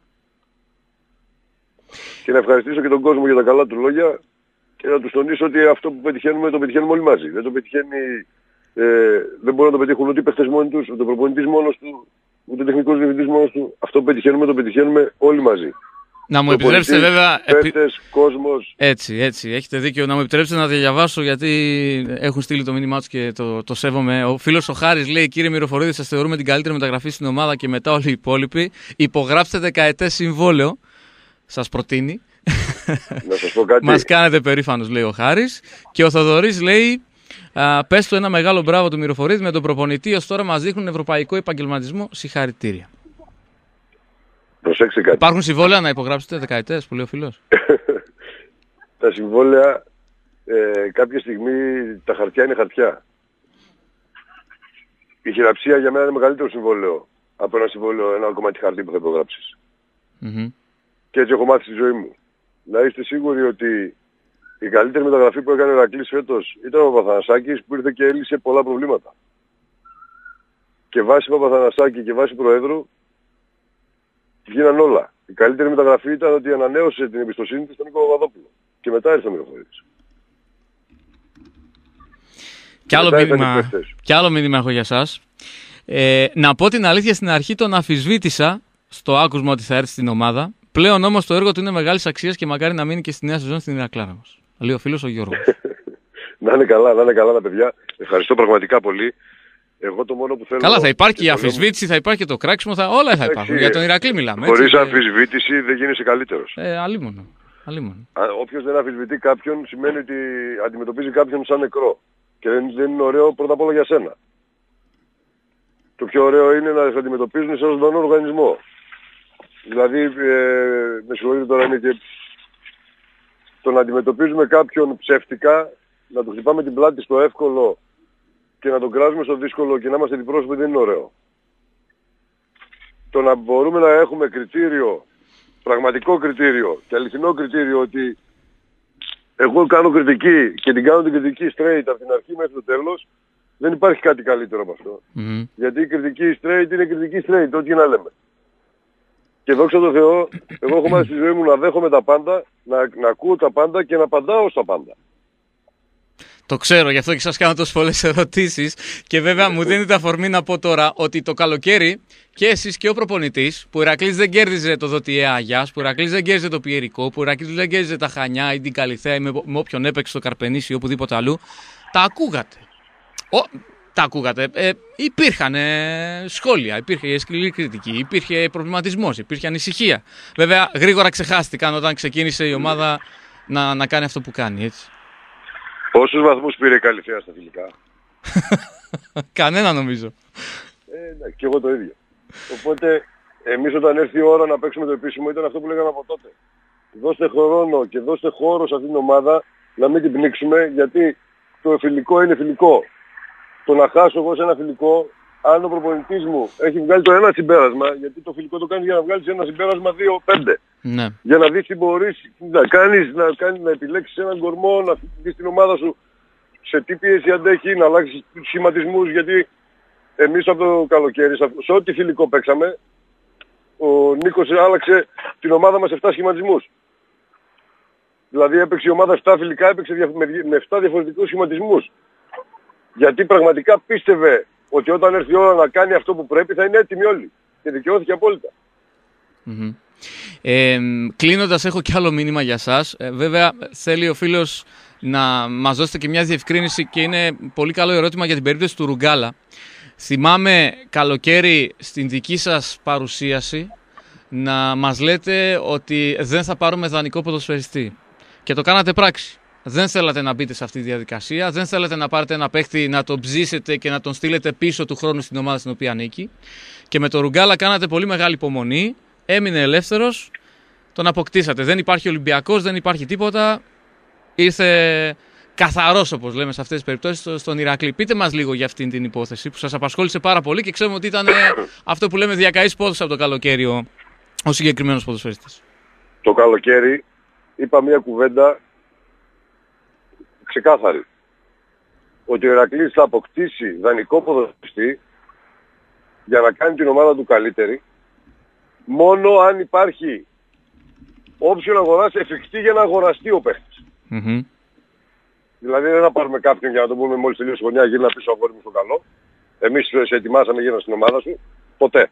Και να ευχαριστήσω και τον κόσμο για τα καλά του λόγια και να τους τονίσω ότι αυτό που πετυχαίνουμε το πετυχαίνουμε όλοι μαζί. Δεν το πετυχαίνει, ε, δεν μπορούν να το πετύχουν ούτε οι παίχτες μόνοι τους, ούτε ο προπονητής μόνος του, ούτε ο τεχνικός διευθυντής μόνος του. Αυτό που πετυχαίνουμε το πετυχαίνουμε όλοι μαζί. Να μου επιτρέψετε βέβαια... Παίχτες, κόσμος... Έτσι, έτσι, έχετε δίκιο. Να μου επιτρέψετε να διαβάσω γιατί έχουν στείλει το μήνυμά τους και το, το σέβομαι. Ο φίλος ο Χάρης λέει: Κύριε Μυροφορίδη, σας θεωρούμε την καλύτερη μεταγραφή στην ομάδα και μετά όλοι οι υπόλοιποι. Υπογράψτε δεκαετές συμβόλαιο. Σας προτείνει. Να σας πω κάτι. Μας κάνετε περήφανος, λέει ο Χάρης. Και ο Θοδωρής λέει: α, πες του ένα μεγάλο μπράβο του Μυροφορίδη με τον προπονητή. Ως τώρα μας δείχνουν ευρωπαϊκό επαγγελματισμό. Συγχαρητήρια. Προσέξτε κάτι. Υπάρχουν συμβόλαια να υπογράψετε δεκαετές, που λέει ο φίλος. Τα συμβόλαια ε, κάποια στιγμή τα χαρτιά είναι χαρτιά. Η χειραψία για μένα είναι μεγαλύτερο συμβόλαιο από ένα συμβόλαιο, ένα κομμάτι χαρτί που θα υπογράψεις. Mm-hmm. Και έτσι έχω μάθει στη ζωή μου. Να είστε σίγουροι ότι η καλύτερη μεταγραφή που έκανε ο Ηρακλής φέτος ήταν ο Παπαθανασάκης που ήρθε και έλυσε πολλά προβλήματα. Και βάσει Παπαθανασάκη και βάσει Προέδρου γίναν όλα. Η καλύτερη μεταγραφή ήταν ότι ανανέωσε την εμπιστοσύνη του στον Νίκο Παπαδόπουλο. Και μετά ήρθε ο Μυροφορίδης. Κι άλλο, μήνυμα, κι άλλο μήνυμα έχω για σας. Ε, να πω την αλήθεια, στην αρχή τον αμφισβήτησα στο άκουσμα ότι θα έρθει στην ομάδα. Πλέον όμως το έργο του είναι μεγάλης αξίας και μακάρι να μείνει και στη νέα σεζόν στην Ηρακλάρα μας. Λέει ο φίλος ο Γιώργος. Να είναι καλά, να είναι καλά τα παιδιά. Ευχαριστώ πραγματικά πολύ. Εγώ το μόνο που θέλω... Καλά, θα υπάρχει η αμφισβήτηση, θα υπάρχει και το κράξιμο, θα... όλα θα υπάρχουν. Για τον Ηρακλή μιλάμε. Χωρίς αμφισβήτηση δεν γίνεσαι καλύτερος. Ε, αλίμονο. αλίμονο. Όποιος δεν αμφισβητεί κάποιον σημαίνει ότι αντιμετωπίζει κάποιον σαν νεκρό. Και δεν, δεν είναι ωραίο πρώτα απ' όλα για σένα. Το πιο ωραίο είναι να σε αντιμετωπίζουν σε έναν ζωντανό οργανισμό. Δηλαδή, ε, με συγχωρείτε τώρα είναι και το να αντιμετωπίζουμε κάποιον ψεύτικα, να του χτυπάμε την πλάτη στο εύκολο και να τον κράζουμε στο δύσκολο και να είμαστε αντιπρόσωποι δεν είναι ωραίο. Το να μπορούμε να έχουμε κριτήριο, πραγματικό κριτήριο και αληθινό κριτήριο ότι εγώ κάνω κριτική και την κάνω την κριτική straight από την αρχή μέχρι το τέλος, δεν υπάρχει κάτι καλύτερο από αυτό. Mm-hmm. Γιατί η κριτική straight είναι κριτική straight, ό,τι και να λέμε. Και δόξα τω Θεώ, εγώ έχω μάθει στη ζωή μου να δέχομαι τα πάντα, να, να ακούω τα πάντα και να απαντάω στα πάντα. Το ξέρω, γι' αυτό και σας κάνω τόσες πολλές ερωτήσεις. Και βέβαια μου δίνετε αφορμή να πω τώρα ότι το καλοκαίρι και εσείς και ο προπονητής, που ο Ηρακλής δεν κέρδιζε το Δοτιέ Αγιάς, που ο Ηρακλής δεν κέρδιζε το Πιερικό, που ο Ηρακλής δεν κέρδιζε τα Χανιά ή την Καλιθέα ή με, με όποιον έπαιξε στο Καρπενήσι ή οπουδήποτε αλλού, τα ακούγατε. Ο, τα ακούγατε. Ε, υπήρχαν ε, σχόλια, υπήρχε σκληρή κριτική, υπήρχε προβληματισμός, υπήρχε ανησυχία. Βέβαια γρήγορα ξεχάστηκαν όταν ξεκίνησε η ομάδα να, να κάνει αυτό που κάνει, έτσι. Πόσους βαθμούς πήρε η Καλιθέα στα φιλικά? Κανένα νομίζω. Ε, ναι, και εγώ το ίδιο. Οπότε εμείς όταν έρθει η ώρα να παίξουμε το επίσημο ήταν αυτό που λέγαμε από τότε. Δώστε χρόνο και δώστε χώρο σε αυτήν την ομάδα να μην την πνίξουμε, γιατί το φιλικό είναι φιλικό. Το να χάσω εγώ σε ένα φιλικό, αν ο προπονητής μου έχει βγάλει το ένα συμπέρασμα, γιατί το φιλικό το κάνεις για να βγάλεις ένα συμπέρασμα δύο πέντε. Ναι. Για να δεις τι μπορείς να κάνεις, να, κάνεις, να επιλέξεις έναν κορμό, να δεις την ομάδα σου σε τι πίεση αντέχει, να αλλάξεις τους σχηματισμούς, γιατί εμείς από το καλοκαίρι, σε ό,τι φιλικό παίξαμε, ο Νίκος άλλαξε την ομάδα μας επτά σχηματισμούς. Δηλαδή έπαιξε η ομάδα επτά φιλικά, έπαιξε με επτά διαφορετικούς σχηματισμούς. Γιατί πραγματικά πίστευε ότι όταν έρθει η ώρα να κάνει αυτό που πρέπει θα είναι έτοιμοι όλοι. Και δικαιώθηκε απόλυτα. Mm-hmm. Ε, κλείνοντας, έχω κι άλλο μήνυμα για σας. Ε, βέβαια θέλει ο φίλος να μας δώσετε και μια διευκρίνηση και είναι πολύ καλό ερώτημα για την περίπτωση του Ρουγκάλα. Θυμάμαι καλοκαίρι στην δική σας παρουσίαση να μας λέτε ότι δεν θα πάρουμε δανεικό ποδοσφαιριστή. Και το κάνατε πράξη. δεν θέλατε να μπείτε σε αυτή τη διαδικασία, δεν θέλατε να πάρετε ένα παίχτη, να τον ψήσετε και να τον στείλετε πίσω του χρόνου στην ομάδα στην οποία ανήκει. Και με τον Ρουγκάλα κάνατε πολύ μεγάλη υπομονή, έμεινε ελεύθερος, τον αποκτήσατε. Δεν υπάρχει Ολυμπιακός, δεν υπάρχει τίποτα. Ήρθε καθαρός, όπως λέμε σε αυτές τις περιπτώσεις, στον Ηρακλή. Πείτε μας λίγο για αυτήν την υπόθεση που σας απασχόλησε πάρα πολύ και ξέρουμε ότι ήταν αυτό που λέμε διακαής πόδος από το καλοκαίρι ο, ο συγκεκριμένος ποδοσφαιριστής. Το καλοκαίρι είπα μια κουβέντα ξεκάθαρη. Ότι ο Ηρακλής θα αποκτήσει δανεικό ποδοσφαιριστή για να κάνει την ομάδα του καλύτερη μόνο αν υπάρχει όψιο να αγοράσει εφικτή για να αγοραστεί ο παίχτης. Mm-hmm. Δηλαδή δεν θα πάρουμε κάποιον για να το πούμε μόλις τελείωσε η χρονιά γύρνα πίσω αγόρι μου στο καλό. Εμείς σε ετοιμάσαμε γύρνα στην ομάδα σου. Ποτέ.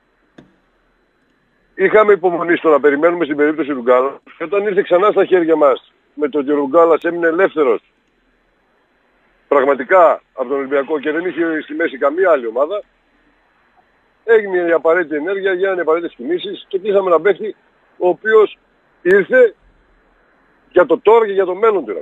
Είχαμε υπομονή στο να περιμένουμε στην περίπτωση Ρουγκάλα και όταν ήρθε ξανά στα χέρια μας με το ότι ο Ρουγκάλας έμεινε ελεύθερος πραγματικά από τον Ολυμπιακό και δεν είχε στη μέση καμία άλλη ομάδα, έγινε η απαραίτητη ενέργεια, γίνανε οι απαραίτητες κινήσεις και κλείσαμε έναν παίχτη ο οποίος ήρθε για το τώρα και για το μέλλον του.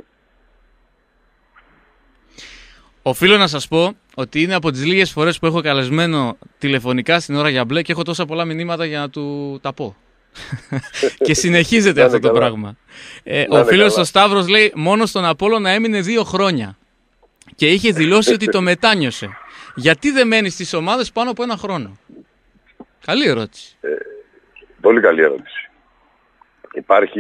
Οφείλω να σας πω ότι είναι από τις λίγες φορές που έχω καλεσμένο τηλεφωνικά στην ώρα για μπλε και έχω τόσα πολλά μηνύματα για να του τα πω. Και συνεχίζεται αυτό το πράγμα. Ε, ο φίλος ο Σταύρος λέει μόνο στον Απόλλωνα έμεινε δύο χρόνια και είχε δηλώσει ότι το μετάνιωσε. Γιατί δεν μένει στις ομάδες πάνω από ένα χρόνο? Καλή ερώτηση. Ε, πολύ καλή ερώτηση. Υπάρχει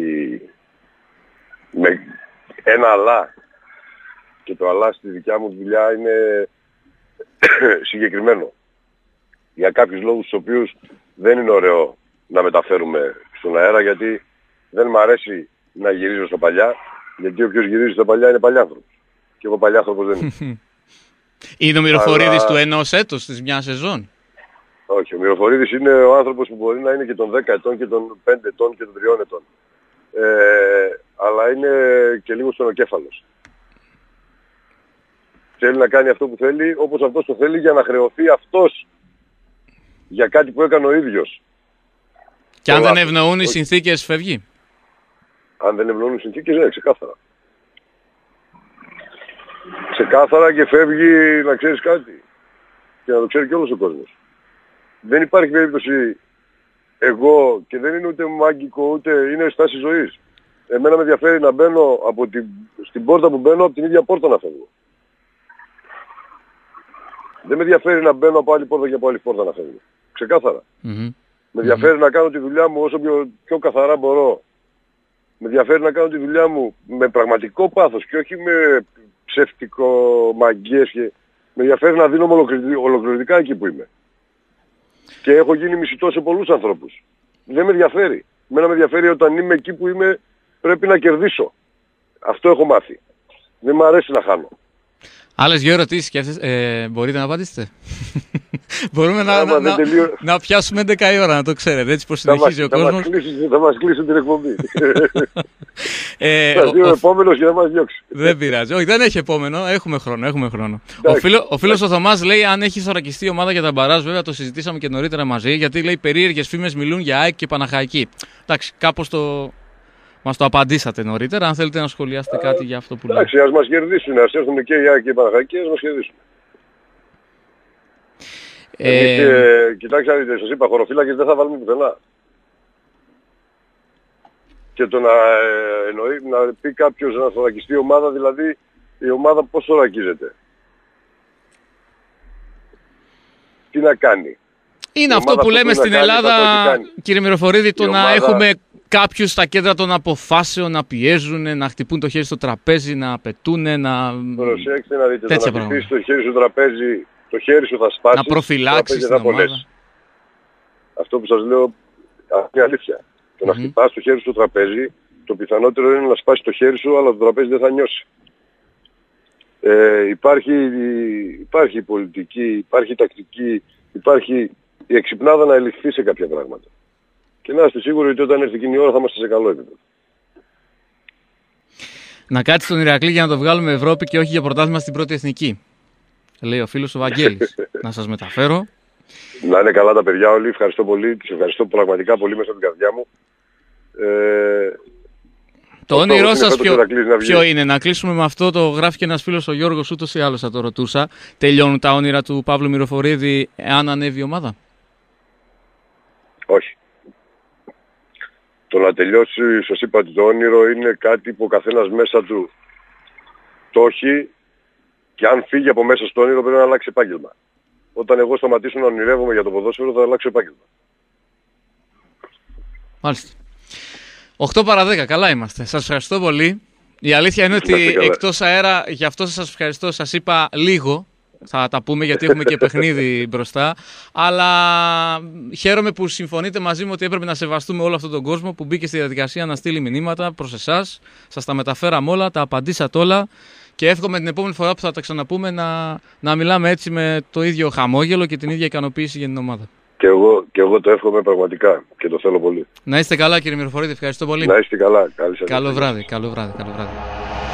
με ένα αλλά. Και το αλλά στη δικιά μου δουλειά είναι συγκεκριμένο. Για κάποιους λόγους τους οποίους δεν είναι ωραίο να μεταφέρουμε στον αέρα, γιατί δεν μου αρέσει να γυρίζω στα παλιά, γιατί όποιος γυρίζει στα παλιά είναι παλιάνθρωπος. Και εγώ παλιάνθρωπος δεν είμαι. Είναι ο Μυροφορίδης Αλλά... του ενός έτους, της μια σεζόν? Όχι, ο Μυροφορίδης είναι ο άνθρωπος που μπορεί να είναι και των δέκα ετών και των πέντε ετών και των τριών ετών. Ε, αλλά είναι και λίγο στενοκέφαλος. Θέλει να κάνει αυτό που θέλει, όπως αυτός το θέλει, για να χρεωθεί αυτός για κάτι που έκανε ο ίδιος. Και αν δεν ευνοούν οι συνθήκες φεύγει? Αν δεν ευνοούν οι συνθήκες, ναι, ξεκάθαρα. Ξεκάθαρα και φεύγει, να ξέρεις κάτι. Και να το ξέρει και όλος ο κόσμος. Δεν υπάρχει περίπτωση εγώ, και δεν είναι ούτε μάγκικο, ούτε είναι στάση ζωής. Εμένα με ενδιαφέρει να μπαίνω από την, στην πόρτα που μπαίνω, από την ίδια πόρτα να φεύγω. Δεν με ενδιαφέρει να μπαίνω από άλλη πόρτα και από άλλη πόρτα να φεύγω. Ξεκάθαρα. Mm-hmm. Με ενδιαφέρει mm-hmm. να κάνω τη δουλειά μου όσο πιο, πιο καθαρά μπορώ. Με ενδιαφέρει να κάνω τη δουλειά μου με πραγματικό πάθος και όχι με ψεύτικο μαγκές. Και... με ενδιαφέρει να δίνω ολοκληρωτικά εκεί που είμαι. Και έχω γίνει μισητός σε πολλούς ανθρώπους. Δεν με ενδιαφέρει. Μένα με ενδιαφέρει όταν είμαι εκεί που είμαι πρέπει να κερδίσω. Αυτό έχω μάθει. Δεν μου αρέσει να χάνω. Άλλες δύο ερωτήσεις σκέφτεσαι, ε, μπορείτε να απαντήσετε? Μπορούμε να, να, να, να πιάσουμε έντεκα η ώρα, να το ξέρετε, έτσι πως συνεχίζει ο κόσμος. Θα μας κλείσουν, θα μας κλείσουν την εκπομπή. ε, θα δει ο, ο επόμενος για να μας διώξει. Δεν πειράζει, όχι, δεν έχει επόμενο, έχουμε χρόνο, έχουμε χρόνο. Ο, φίλο, ο φίλος ο Θωμάς λέει αν έχει θωρακιστεί η ομάδα για τα μπαράζ, βέβαια το συζητήσαμε και νωρίτερα μαζί, γιατί λέει περίεργες φήμες μιλούν για ΑΕΚ και Παναχαϊκή. Εντάξει, κάπως το... μας το απαντήσατε νωρίτερα, αν θέλετε να σχολιάσετε κάτι για αυτό που λέτε. Εντάξει, ας μας κερδίσουν, ας έρθουν και οι ΑΕΚ και οι Παναχαϊκοί, ας μας κερδίσουν. Ε... Εμείς, ε, κοιτάξτε, σας είπα, χωροφύλακες δεν θα βάλουμε πουθενά. Και το να, ε, εννοεί, να πει κάποιος να θωρακιστεί η ομάδα, δηλαδή η ομάδα πώς θωρακίζεται. Τι να κάνει. Είναι η αυτό που λέμε στην κάνει, Ελλάδα, κύριε Μυροφορίδη, το η να ομάδα... έχουμε κάποιους στα κέντρα των αποφάσεων να πιέζουν, να χτυπούν το χέρι στο τραπέζι, να απαιτούν, να... Προσέξτε να δείτε, το να χτυπήσεις το χέρι στο τραπέζι, το χέρι σου θα σπάσει, να προφυλάξεις την ομάδα. Αυτό που σας λέω είναι αλήθεια. Το mm-hmm. να χτυπάς το χέρι στο τραπέζι, το πιθανότερο είναι να σπάσει το χέρι σου, αλλά το τραπέζι δεν θα νιώσει. Ε, υπάρχει, υπάρχει πολιτική, υπάρχει τακτική, υπάρχει η εξυπνάδα να ελιχθεί σε κάποια πράγματα. Και να είστε σίγουροι ότι όταν έρθει εκείνη η ώρα θα είμαστε σε καλό επίπεδο. Να κάτσει στον Ηρακλή για να το βγάλουμε Ευρώπη και όχι για πρωτάθλημα στην πρώτη εθνική. Λέει ο φίλος ο Βαγγέλης. Να σας μεταφέρω. Να είναι καλά τα παιδιά όλοι. Ευχαριστώ πολύ. Τους ευχαριστώ πραγματικά πολύ μέσα από την καρδιά μου. Ε, Το όνειρό σας ποιο, ποιο είναι? Να κλείσουμε με αυτό, το γράφει και ένας φίλος ο Γιώργος, ούτως ή άλλως θα το ρωτούσα. Τελειώνουν τα όνειρα του Παύλου Μυροφορίδη εάν ανέβει η ομάδα? Όχι. Το να τελειώσει, σας είπα ότι το όνειρο είναι κάτι που ο καθένας μέσα του το έχει και αν φύγει από μέσα στο όνειρο πρέπει να αλλάξει επάγγελμα. Όταν εγώ σταματήσω να ονειρεύομαι για το ποδόσφαιρο θα αλλάξω επάγγελμα. Μάλιστα. οκτώ παρά δέκα, καλά είμαστε. Σας ευχαριστώ πολύ. Η αλήθεια είναι ότι εκτός αέρα, γι' αυτό σας ευχαριστώ, σας είπα λίγο. Θα τα πούμε γιατί έχουμε και παιχνίδι μπροστά. Αλλά χαίρομαι που συμφωνείτε μαζί μου ότι έπρεπε να σεβαστούμε όλο αυτόν τον κόσμο που μπήκε στη διαδικασία να στείλει μηνύματα προς εσάς. Σας τα μεταφέραμε όλα, τα απαντήσατε όλα. Και εύχομαι την επόμενη φορά που θα τα ξαναπούμε να, να μιλάμε έτσι με το ίδιο χαμόγελο και την ίδια ικανοποίηση για την ομάδα. Και εγώ, και εγώ το εύχομαι πραγματικά και το θέλω πολύ. Να είστε καλά, κύριε Μυροφορίδη, ευχαριστώ πολύ. Να είστε καλά. Καλή σας καλό βράδυ, καλό βράδυ, καλό βράδυ.